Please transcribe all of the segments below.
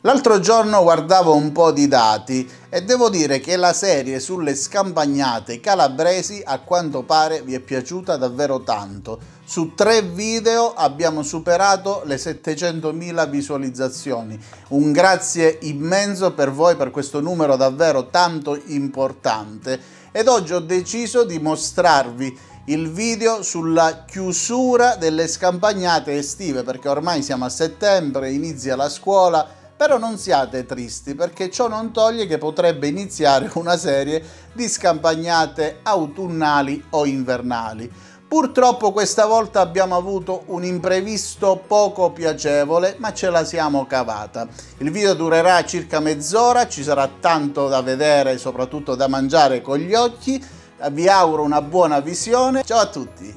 L'altro giorno guardavo un po' di dati e devo dire che la serie sulle scampagnate calabresi a quanto pare vi è piaciuta davvero tanto. Su 3 video abbiamo superato le 700.000 visualizzazioni. Un grazie immenso per voi per questo numero davvero tanto importante. Ed oggi ho deciso di mostrarvi il video sulla chiusura delle scampagnate estive, perché ormai siamo a settembre, inizia la scuola. Però non siate tristi, perché ciò non toglie che potrebbe iniziare una serie di scampagnate autunnali o invernali. Purtroppo questa volta abbiamo avuto un imprevisto poco piacevole, ma ce la siamo cavata. Il video durerà circa mezz'ora, ci sarà tanto da vedere, soprattutto da mangiare con gli occhi. Vi auguro una buona visione. Ciao a tutti!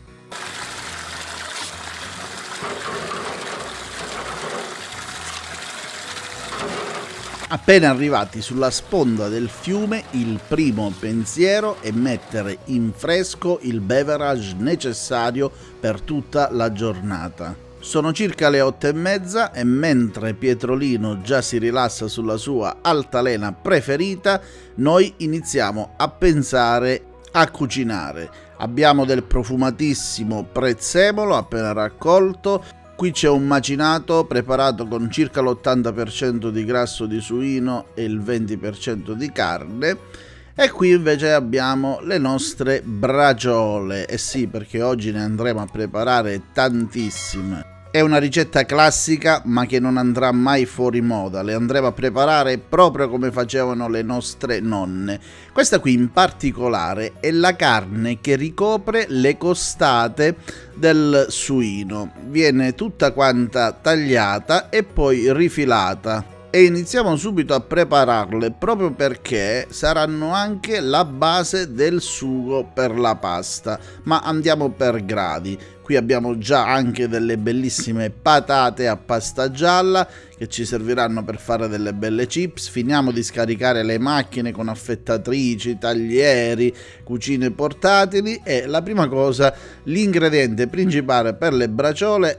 Appena arrivati sulla sponda del fiume, il primo pensiero è mettere in fresco il beverage necessario per tutta la giornata. Sono circa le 8:30 e mentre Pietrolino già si rilassa sulla sua altalena preferita, noi iniziamo a pensare a cucinare. Abbiamo del profumatissimo prezzemolo appena raccolto. Qui c'è un macinato preparato con circa l'80% di grasso di suino e il 20% di carne. E qui invece abbiamo le nostre braciole. Eh sì, perché oggi ne andremo a preparare tantissime. È una ricetta classica ma che non andrà mai fuori moda, le andremo a preparare proprio come facevano le nostre nonne. Questa qui in particolare è la carne che ricopre le costate del suino, viene tutta quanta tagliata e poi rifilata. E iniziamo subito a prepararle proprio perché saranno anche la base del sugo per la pasta, ma andiamo per gradi. Qui abbiamo già anche delle bellissime patate a pasta gialla che ci serviranno per fare delle belle chips. Finiamo di scaricare le macchine con affettatrici, taglieri, cucine portatili e la prima cosa, l'ingrediente principale per le braciole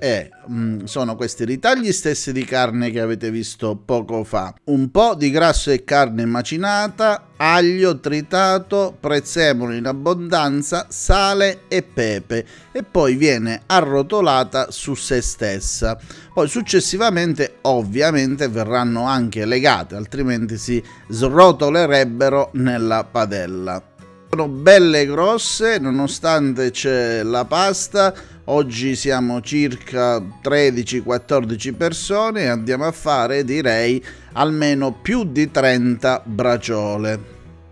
sono questi ritagli stessi di carne che avete visto poco fa, un po' di grasso e carne macinata, aglio tritato, prezzemolo in abbondanza, sale e pepe e poi viene arrotolata su se stessa. Poi successivamente ovviamente verranno anche legate, altrimenti si srotolerebbero nella padella. Sono belle grosse nonostante c'è la pasta. Oggi siamo circa 13-14 persone e andiamo a fare, direi, almeno più di 30 braciole.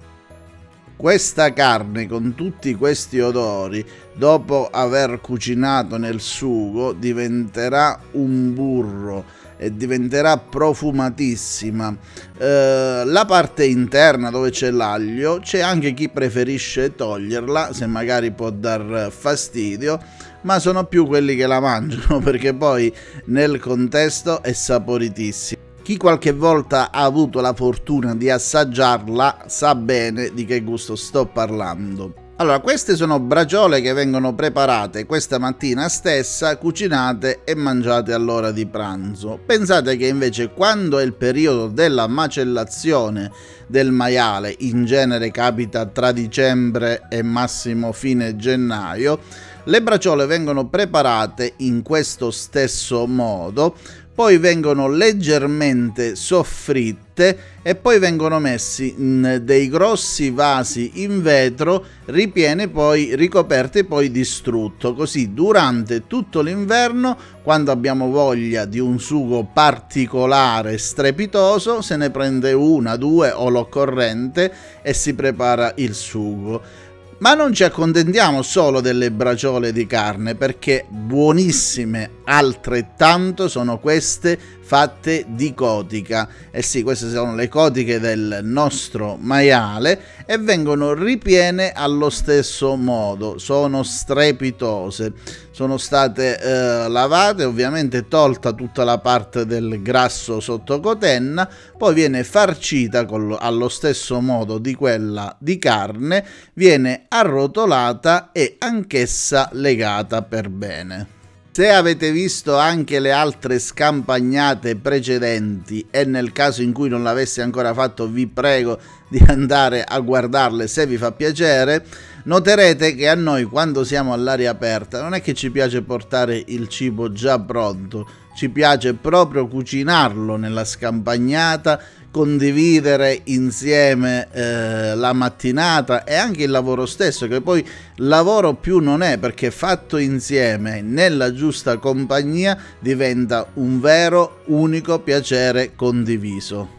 Questa carne con tutti questi odori, dopo aver cucinato nel sugo, diventerà un burro e diventerà profumatissima. La parte interna dove c'è l'aglio, c'è anche chi preferisce toglierla se magari può dar fastidio, ma sono più quelli che la mangiano perché poi nel contesto è saporitissima. Chi qualche volta ha avuto la fortuna di assaggiarla sa bene di che gusto sto parlando. Allora, queste sono braciole che vengono preparate questa mattina stessa, cucinate e mangiate all'ora di pranzo. Pensate che invece quando è il periodo della macellazione del maiale, in genere capita tra dicembre e massimo fine gennaio, le braciole vengono preparate in questo stesso modo, poi vengono leggermente soffritte e poi vengono messi in dei grossi vasi in vetro ripieni poi ricoperti poi di strutto, così durante tutto l'inverno, quando abbiamo voglia di un sugo particolare strepitoso, se ne prende una, due o l'occorrente e si prepara il sugo. Ma non ci accontentiamo solo delle braciole di carne, perché buonissime altrettanto sono queste fatte di cotica. Eh sì, queste sono le cotiche del nostro maiale e vengono ripiene allo stesso modo, sono strepitose. Sono state lavate, ovviamente tolta tutta la parte del grasso sottocotenna, poi viene farcita allo stesso modo di quella di carne, viene arrotolata e anch'essa legata per bene. Se avete visto anche le altre scampagnate precedenti e nel caso in cui non l'avesse ancora fatto vi prego di andare a guardarle se vi fa piacere, noterete che a noi quando siamo all'aria aperta non è che ci piace portare il cibo già pronto, ci piace proprio cucinarlo nella scampagnata, condividere insieme la mattinata e anche il lavoro stesso, che poi lavoro più non è, perché fatto insieme nella giusta compagnia diventa un vero unico piacere condiviso.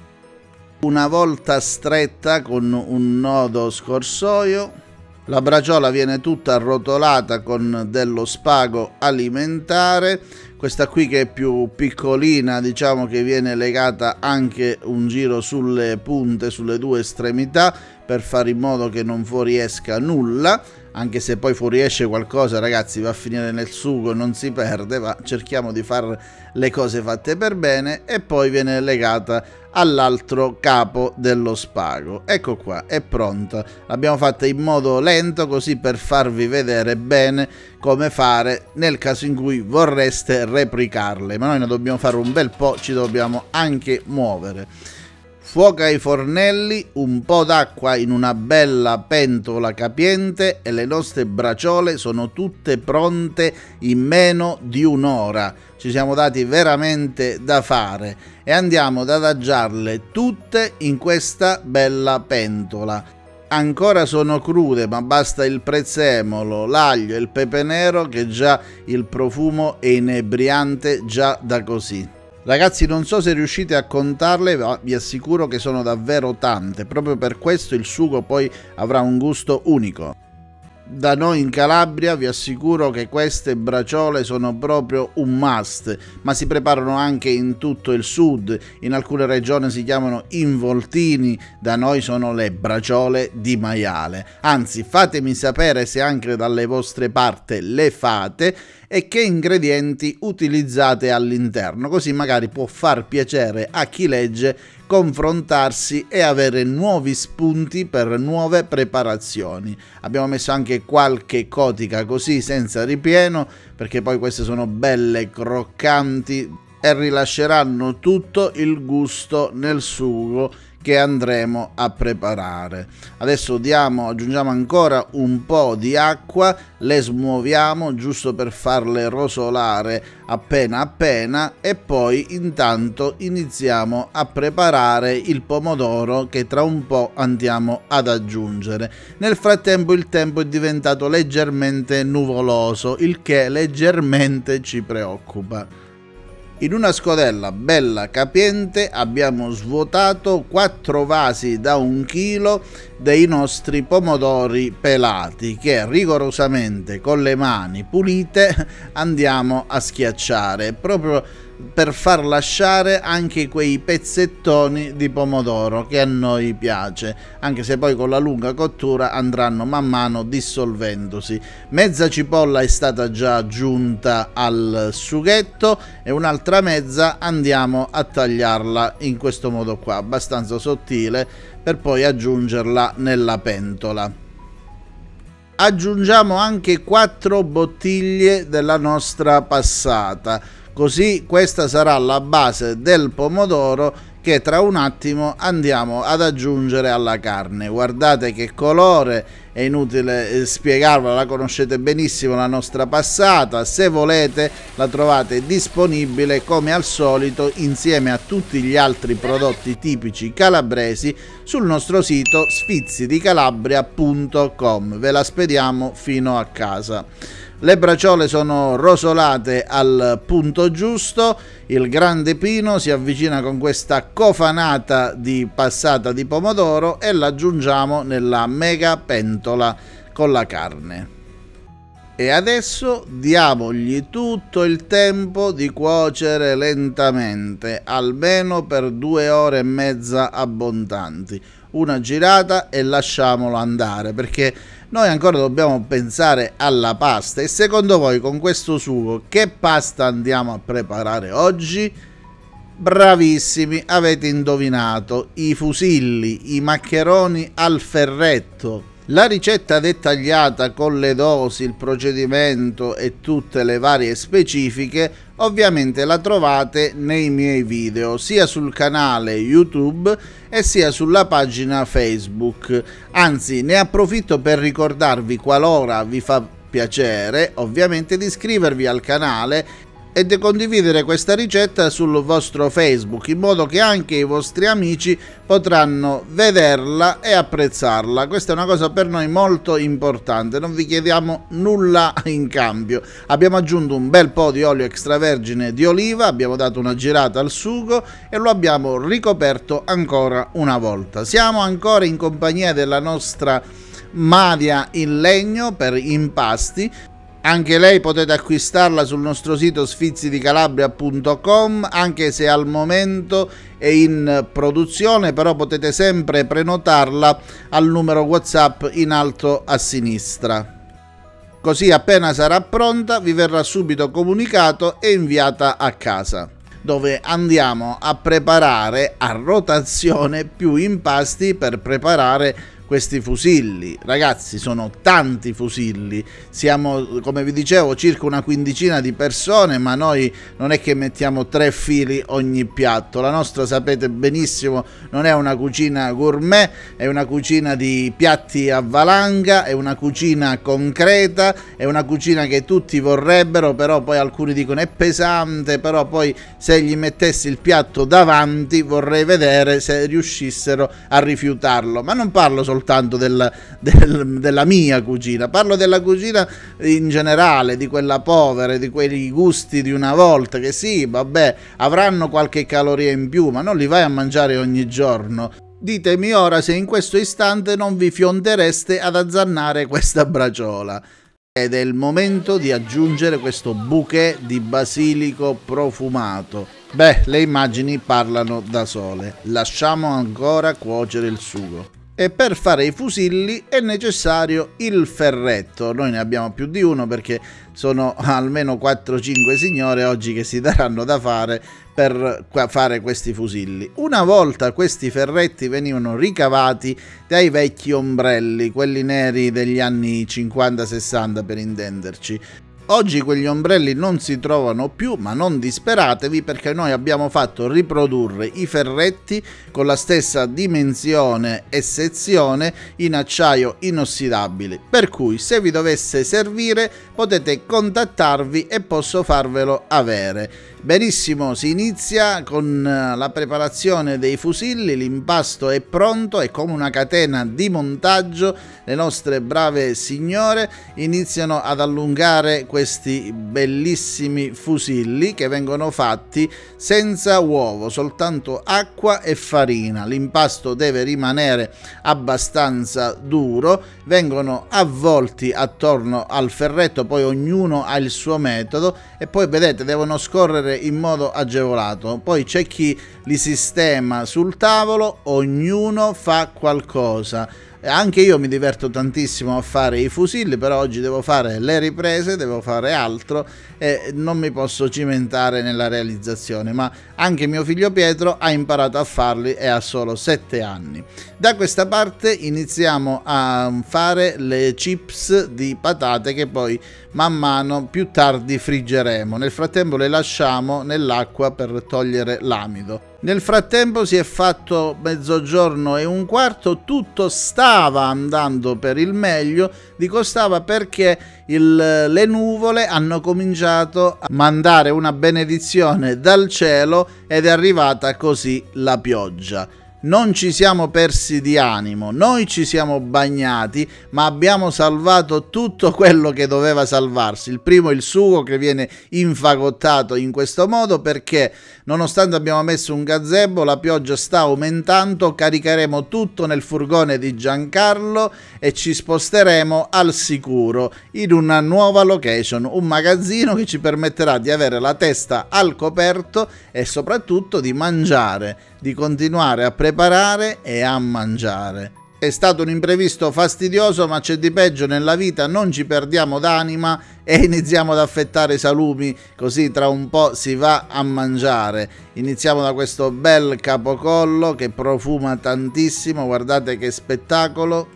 Una volta stretta con un nodo scorsoio, la braciola viene tutta arrotolata con dello spago alimentare. Questa qui, che è più piccolina, diciamo che viene legata anche un giro sulle punte, sulle due estremità, per fare in modo che non fuoriesca nulla, anche se poi fuoriesce qualcosa, ragazzi, va a finire nel sugo, non si perde, ma cerchiamo di fare le cose fatte per bene. E poi viene legata all'altro capo dello spago. Ecco qua, è pronta. L'abbiamo fatta in modo lento, così per farvi vedere bene come fare nel caso in cui vorreste replicarle, ma noi ne dobbiamo fare un bel po', ci dobbiamo anche muovere. Fuoco ai fornelli, un po' d'acqua in una bella pentola capiente e le nostre braciole sono tutte pronte in meno di un'ora. Ci siamo dati veramente da fare e andiamo ad adagiarle tutte in questa bella pentola. Ancora sono crude, ma basta il prezzemolo, l'aglio e il pepe nero che già il profumo è inebriante già da così. Ragazzi, non so se riuscite a contarle, ma vi assicuro che sono davvero tante. Proprio per questo il sugo poi avrà un gusto unico. Da noi in Calabria vi assicuro che queste braciole sono proprio un must, ma si preparano anche in tutto il sud. In alcune regioni si chiamano involtini, da noi sono le braciole di maiale. Anzi, fatemi sapere se anche dalle vostre parti le fate e che ingredienti utilizzate all'interno, così magari può far piacere a chi legge confrontarsi e avere nuovi spunti per nuove preparazioni. Abbiamo messo anche qualche cotica così senza ripieno, perché poi queste sono belle croccanti e rilasceranno tutto il gusto nel sugo che andremo a preparare. Adesso aggiungiamo ancora un po' di acqua, le smuoviamo giusto per farle rosolare appena appena e poi intanto iniziamo a preparare il pomodoro che tra un po' andiamo ad aggiungere. Nel frattempo il tempo è diventato leggermente nuvoloso, il che leggermente ci preoccupa. In una scodella bella capiente abbiamo svuotato 4 vasi da 1 chilo dei nostri pomodori pelati che rigorosamente con le mani pulite andiamo a schiacciare, proprio per far lasciare anche quei pezzettoni di pomodoro che a noi piace, anche se poi con la lunga cottura andranno man mano dissolvendosi. Mezza cipolla è stata già aggiunta al sughetto e un'altra mezza andiamo a tagliarla in questo modo qua, abbastanza sottile, per poi aggiungerla nella pentola. Aggiungiamo anche 4 bottiglie della nostra passata, così questa sarà la base del pomodoro che tra un attimo andiamo ad aggiungere alla carne. Guardate che colore, è inutile spiegarvela, la conoscete benissimo la nostra passata. Se volete la trovate disponibile come al solito insieme a tutti gli altri prodotti tipici calabresi sul nostro sito sfizidicalabria.com. Ve la spediamo fino a casa. Le braciole sono rosolate al punto giusto, il grande pino si avvicina con questa cofanata di passata di pomodoro e l'aggiungiamo nella mega pentola con la carne. E adesso diamogli tutto il tempo di cuocere lentamente, almeno per 2 ore e mezza abbondanti. Una girata e lasciamolo andare, perché noi ancora dobbiamo pensare alla pasta. E secondo voi con questo sugo che pasta andiamo a preparare oggi? Bravissimi, avete indovinato, i fusilli, i maccheroni al ferretto. La ricetta dettagliata con le dosi, il procedimento e tutte le varie specifiche ovviamente la trovate nei miei video, sia sul canale YouTube e sia sulla pagina Facebook. Anzi, ne approfitto per ricordarvi, qualora vi fa piacere, ovviamente di iscrivervi al canale e di condividere questa ricetta sul vostro Facebook, in modo che anche i vostri amici potranno vederla e apprezzarla. Questa è una cosa per noi molto importante, non vi chiediamo nulla in cambio. Abbiamo aggiunto un bel po' di olio extravergine di oliva, abbiamo dato una girata al sugo e lo abbiamo ricoperto ancora una volta. Siamo ancora in compagnia della nostra madia in legno per impasti. Anche lei potete acquistarla sul nostro sito sfizidicalabria.com, anche se al momento è in produzione, però potete sempre prenotarla al numero WhatsApp in alto a sinistra. Così appena sarà pronta vi verrà subito comunicato e inviata a casa, dove andiamo a preparare a rotazione più impasti per preparare questi fusilli. Ragazzi, sono tanti fusilli, siamo, come vi dicevo, circa una quindicina di persone, ma noi non è che mettiamo 3 fili ogni piatto. La nostra, sapete benissimo, non è una cucina gourmet, è una cucina di piatti a valanga, è una cucina concreta, è una cucina che tutti vorrebbero, però poi alcuni dicono è pesante, però poi se gli mettessi il piatto davanti vorrei vedere se riuscissero a rifiutarlo. Ma non parlo soltanto della mia cucina, parlo della cucina in generale, di quella povera, di quei gusti di una volta che sì, vabbè, avranno qualche caloria in più, ma non li vai a mangiare ogni giorno. Ditemi ora se in questo istante non vi fiondereste ad azzannare questa braciola. Ed è il momento di aggiungere questo bouquet di basilico profumato. Beh, le immagini parlano da sole. Lasciamo ancora cuocere il sugo. E per fare i fusilli è necessario il ferretto. Noi ne abbiamo più di uno perché sono almeno 4-5 signore oggi che si daranno da fare per fare questi fusilli. Una volta questi ferretti venivano ricavati dai vecchi ombrelli, quelli neri degli anni 50-60 per intenderci. Oggi quegli ombrelli non si trovano più, ma non disperatevi, perché noi abbiamo fatto riprodurre i ferretti con la stessa dimensione e sezione in acciaio inossidabile, per cui se vi dovesse servire potete contattarvi e posso farvelo avere. Benissimo, si inizia con la preparazione dei fusilli, l'impasto è pronto e come una catena di montaggio le nostre brave signore iniziano ad allungare questi bellissimi fusilli che vengono fatti senza uovo, soltanto acqua e farina. L'impasto deve rimanere abbastanza duro, vengono avvolti attorno al ferretto, poi ognuno ha il suo metodo e poi vedete devono scorrere in modo agevolato. Poi c'è chi li sistema sul tavolo, ognuno fa qualcosa. Anche io mi diverto tantissimo a fare i fusilli, però oggi devo fare le riprese, devo fare altro e non mi posso cimentare nella realizzazione, ma anche mio figlio Pietro ha imparato a farli e ha solo 7 anni. Da questa parte iniziamo a fare le chips di patate che poi man mano più tardi friggeremo. Nel frattempo le lasciamo nell'acqua per togliere l'amido. Nel frattempo si è fatto 12:15, tutto stava andando per il meglio, dico stava perché le nuvole hanno cominciato a mandare una benedizione dal cielo ed è arrivata così la pioggia. Non ci siamo persi di animo, noi ci siamo bagnati, ma abbiamo salvato tutto quello che doveva salvarsi. Il primo, il sugo che viene infagottato in questo modo perché nonostante abbiamo messo un gazebo, la pioggia sta aumentando, caricheremo tutto nel furgone di Giancarlo e ci sposteremo al sicuro in una nuova location, un magazzino che ci permetterà di avere la testa al coperto e soprattutto di mangiare, di continuare a preparare e a mangiare. È stato un imprevisto fastidioso, ma c'è di peggio nella vita, non ci perdiamo d'anima e iniziamo ad affettare i salumi, così tra un po' si va a mangiare. Iniziamo da questo bel capocollo che profuma tantissimo, guardate che spettacolo.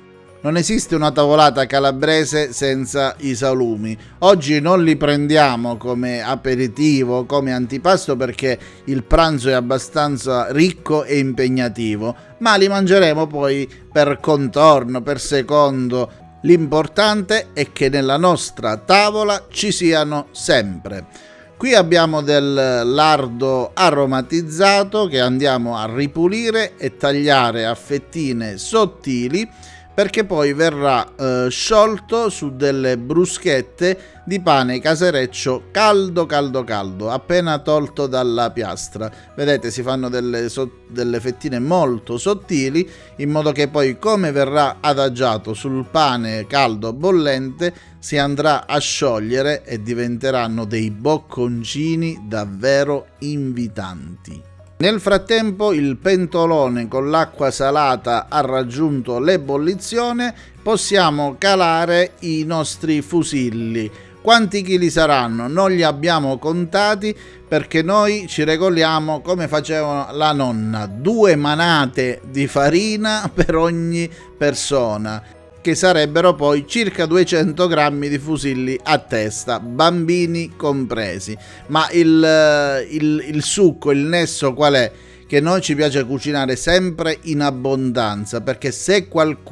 Non esiste una tavolata calabrese senza i salumi. Oggi non li prendiamo come aperitivo, come antipasto, perché il pranzo è abbastanza ricco e impegnativo, ma li mangeremo poi per contorno, per secondo. L'importante è che nella nostra tavola ci siano sempre. Qui abbiamo del lardo aromatizzato che andiamo a ripulire e tagliare a fettine sottili, perché poi verrà sciolto su delle bruschette di pane casereccio caldo, appena tolto dalla piastra. Vedete, si fanno delle fettine molto sottili, in modo che poi, come verrà adagiato sul pane caldo bollente, si andrà a sciogliere e diventeranno dei bocconcini davvero invitanti. Nel frattempo il pentolone con l'acqua salata ha raggiunto l'ebollizione, possiamo calare i nostri fusilli. Quanti chili saranno? Non li abbiamo contati, perché noi ci regoliamo come faceva la nonna: 2 manate di farina per ogni persona, che sarebbero poi circa 200 grammi di fusilli a testa, bambini compresi. Ma il succo, il nesso qual è? Che noi ci piace cucinare sempre in abbondanza, perché se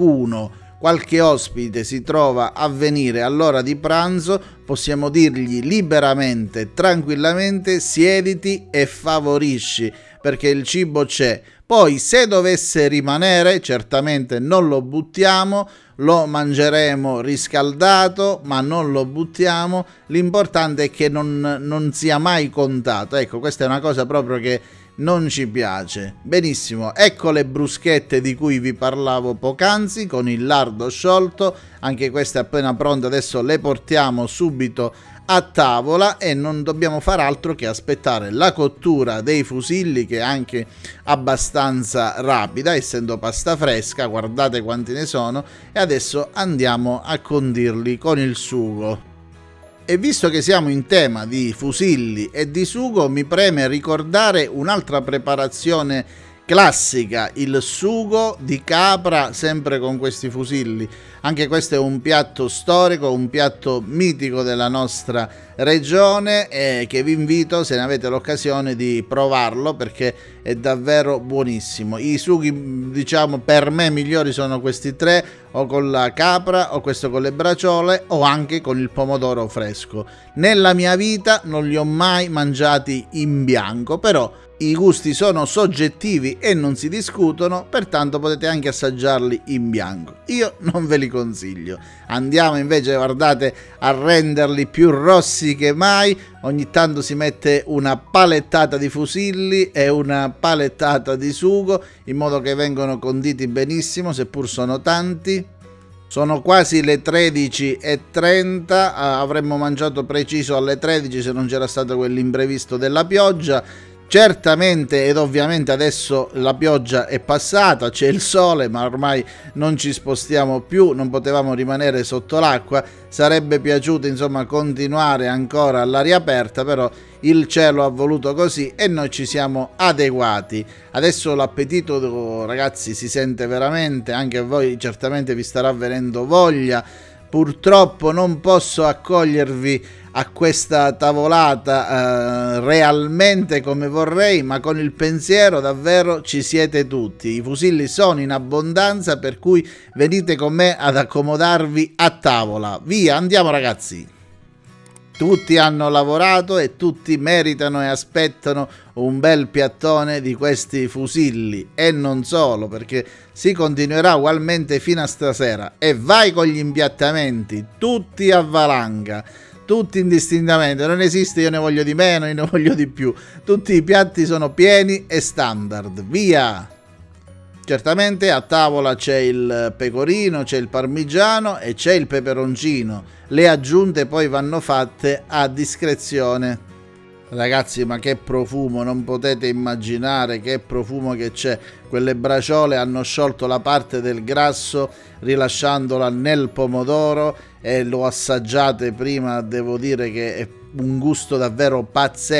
qualche ospite si trova a venire all'ora di pranzo, possiamo dirgli liberamente, tranquillamente: siediti e favorisci, perché il cibo c'è. Poi, se dovesse rimanere, certamente non lo buttiamo, lo mangeremo riscaldato, ma non lo buttiamo. L'importante è che non sia mai contato. Ecco, questa è una cosa proprio che non ci piace. Benissimo, ecco le bruschette di cui vi parlavo poc'anzi, con il lardo sciolto. Anche queste appena pronte, adesso le portiamo subito a tavola e non dobbiamo far altro che aspettare la cottura dei fusilli, che è anche abbastanza rapida, essendo pasta fresca. Guardate quanti ne sono, e adesso andiamo a condirli con il sugo. E visto che siamo in tema di fusilli e di sugo, mi preme ricordare un'altra preparazione classica: il sugo di capra, sempre con questi fusilli. Anche questo è un piatto storico, un piatto mitico della nostra regione, e che vi invito, se ne avete l'occasione, di provarlo, perché è davvero buonissimo. I sughi, diciamo, per me migliori sono questi 3, o con la capra, o questo con le braciole, o anche con il pomodoro fresco. Nella mia vita non li ho mai mangiati in bianco, però i gusti sono soggettivi e non si discutono, pertanto potete anche assaggiarli in bianco. Io non ve li consiglio. Andiamo invece, guardate, a renderli più rossi che mai. Ogni tanto si mette una palettata di fusilli e una palettata di sugo, in modo che vengono conditi benissimo, seppur sono tanti. Sono quasi le 13:30, avremmo mangiato preciso alle 13 se non c'era stato quell'imprevisto della pioggia. Certamente ed ovviamente adesso la pioggia è passata, c'è il sole, ma ormai non ci spostiamo più, non potevamo rimanere sotto l'acqua. Sarebbe piaciuto, insomma, continuare ancora all'aria aperta, però il cielo ha voluto così e noi ci siamo adeguati. Adesso l'appetito, ragazzi, si sente veramente, anche a voi certamente vi starà venendo voglia. Purtroppo non posso accogliervi a questa tavolata realmente come vorrei, ma con il pensiero davvero ci siete tutti. I fusilli sono in abbondanza, per cui venite con me ad accomodarvi a tavola. Via, andiamo ragazzi! Tutti hanno lavorato e tutti meritano e aspettano un bel piattone di questi fusilli, e non solo, perché si continuerà ugualmente fino a stasera. E vai con gli impiattamenti, tutti a valanga, tutti indistintamente, non esiste io ne voglio di meno, io ne voglio di più. Tutti i piatti sono pieni e standard, via! Certamente a tavola c'è il pecorino, c'è il parmigiano e c'è il peperoncino. Le aggiunte poi vanno fatte a discrezione. Ragazzi, ma che profumo, non potete immaginare che profumo che c'è. Quelle braciole hanno sciolto la parte del grasso rilasciandola nel pomodoro, e lo assaggiate prima, devo dire che è un gusto davvero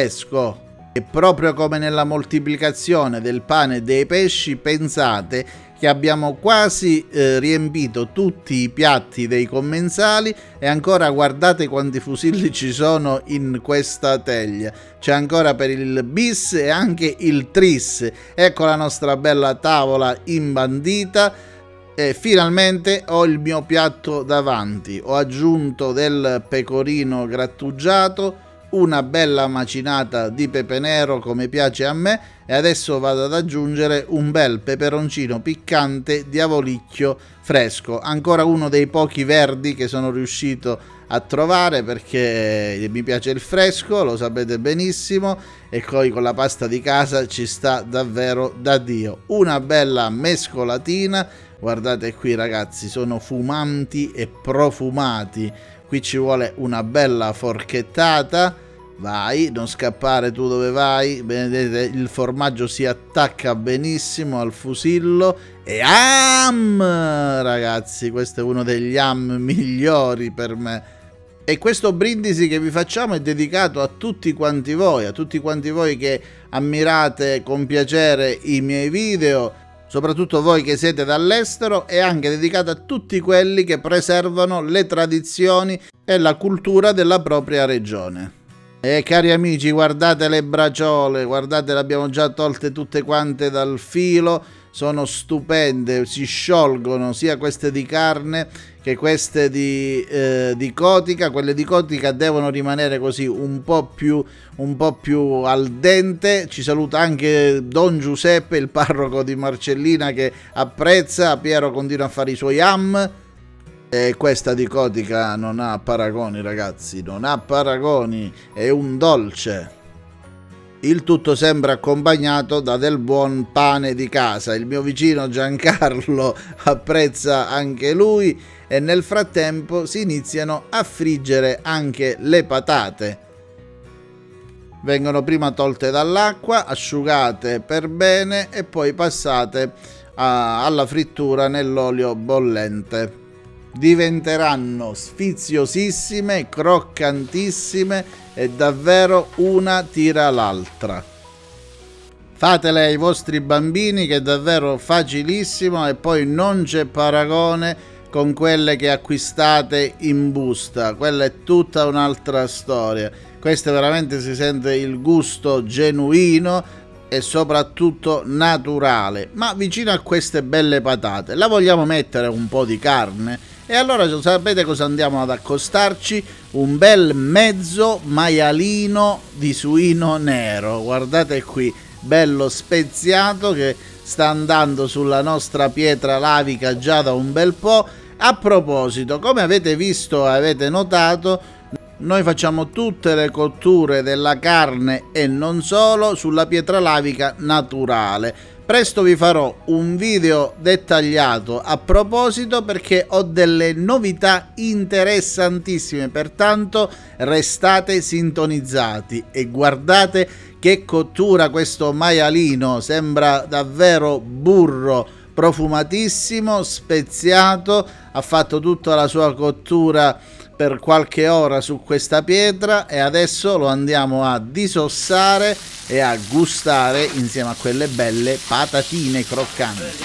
pazzesco. E proprio come nella moltiplicazione del pane e dei pesci, pensate che abbiamo quasi riempito tutti i piatti dei commensali e ancora guardate quanti fusilli ci sono in questa teglia. C'è ancora per il bis e anche il tris. Ecco la nostra bella tavola imbandita e finalmente ho il mio piatto davanti. Ho aggiunto del pecorino grattugiato, una bella macinata di pepe nero come piace a me e adesso vado ad aggiungere un bel peperoncino piccante di avolicchio fresco, ancora uno dei pochi verdi che sono riuscito a trovare perché mi piace il fresco, lo sapete benissimo, e poi con la pasta di casa ci sta davvero da Dio. Una bella mescolatina, guardate qui ragazzi, sono fumanti e profumati. Qui ci vuole una bella forchettata, vai, non scappare tu dove vai, vedete il formaggio si attacca benissimo al fusillo e ragazzi, questo è uno degli migliori per me. E questo brindisi che vi facciamo è dedicato a tutti quanti voi che ammirate con piacere i miei video, soprattutto voi che siete dall'estero, e anche dedicato a tutti quelli che preservano le tradizioni e la cultura della propria regione. E cari amici, guardate le braciole, guardate, le abbiamo già tolte tutte quante dal filo, sono stupende, si sciolgono sia queste di carne che queste di cotica. Quelle di cotica devono rimanere così un po' più al dente. Ci saluta anche Don Giuseppe, il parroco di Marcellina, che apprezza. Piero continua a fare i suoi e questa di cotica non ha paragoni ragazzi, non ha paragoni, è un dolce. Il tutto sembra accompagnato da del buon pane di casa. Il mio vicino Giancarlo apprezza anche lui e nel frattempo si iniziano a friggere anche le patate. Vengono prima tolte dall'acqua, asciugate per bene e poi passate alla frittura nell'olio bollente. Diventeranno sfiziosissime, croccantissime e davvero una tira l'altra. Fatele ai vostri bambini, che è davvero facilissimo e poi non c'è paragone con quelle che acquistate in busta. Quella è tutta un'altra storia. Questa veramente si sente il gusto genuino e soprattutto naturale. Ma vicino a queste belle patate la vogliamo mettere un po' di carne. E allora sapete cosa andiamo ad accostarci? Un bel mezzo maialino di suino nero. Guardate qui, bello speziato, che sta andando sulla nostra pietra lavica già da un bel po'. A proposito, come avete visto e avete notato, noi facciamo tutte le cotture della carne e non solo sulla pietra lavica naturale. Presto vi farò un video dettagliato a proposito, perché ho delle novità interessantissime, pertanto restate sintonizzati e guardate che cottura questo maialino, sembra davvero burro, profumatissimo, speziato, ha fatto tutta la sua cottura per qualche ora su questa pietra e adesso lo andiamo a disossare e a gustare insieme a quelle belle patatine croccanti.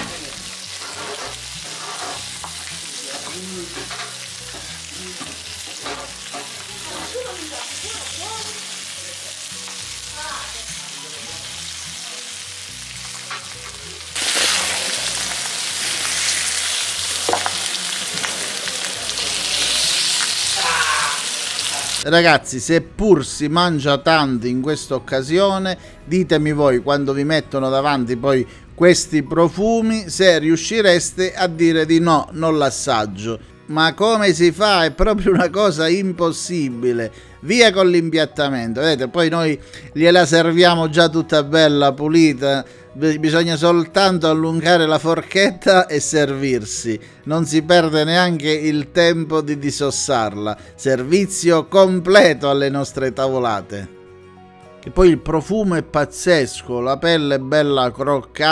Ragazzi, seppur si mangia tanto in questa occasione, ditemi voi, quando vi mettono davanti poi questi profumi, se riuscireste a dire di no, non l'assaggio. Ma come si fa? È proprio una cosa impossibile. Via con l'impiattamento, vedete, poi noi gliela serviamo già tutta bella pulita, bisogna soltanto allungare la forchetta e servirsi, non si perde neanche il tempo di disossarla. Servizio completo alle nostre tavolate. E poi il profumo è pazzesco, la pelle è bella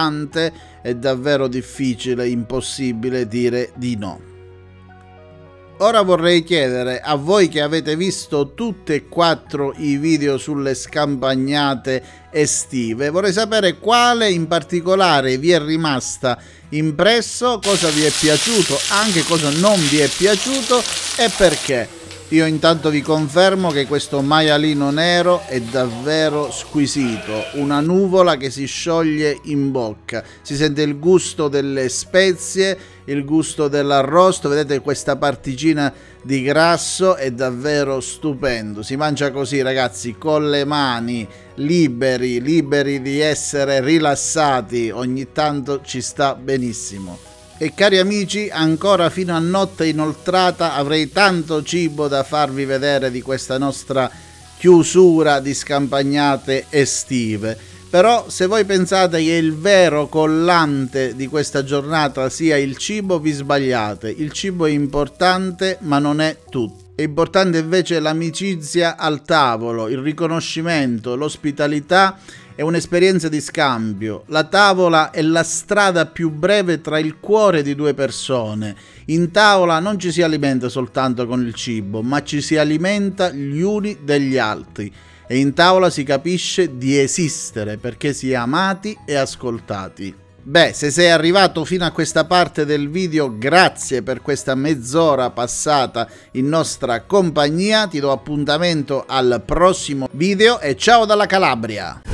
croccante, è davvero difficile, impossibile dire di no. Ora vorrei chiedere a voi che avete visto tutti e 4 i video sulle scampagnate estive, vorrei sapere quale in particolare vi è rimasta impresso, cosa vi è piaciuto, anche cosa non vi è piaciuto e perché. Io intanto vi confermo che questo maialino nero è davvero squisito, una nuvola che si scioglie in bocca, si sente il gusto delle spezie, il gusto dell'arrosto, vedete questa particina di grasso, è davvero stupendo, si mangia così ragazzi, con le mani, liberi di essere rilassati, ogni tanto ci sta benissimo. E cari amici, ancora fino a notte inoltrata avrei tanto cibo da farvi vedere di questa nostra chiusura di scampagnate estive. Però se voi pensate che il vero collante di questa giornata sia il cibo, vi sbagliate. Il cibo è importante, ma non è tutto. È importante invece l'amicizia al tavolo, il riconoscimento, l'ospitalità è un'esperienza di scambio. La tavola è la strada più breve tra il cuore di due persone. In tavola non ci si alimenta soltanto con il cibo, ma ci si alimenta gli uni degli altri. E in tavola si capisce di esistere perché si è amati e ascoltati. Beh, se sei arrivato fino a questa parte del video, grazie per questa mezz'ora passata in nostra compagnia. Ti do appuntamento al prossimo video e ciao dalla Calabria!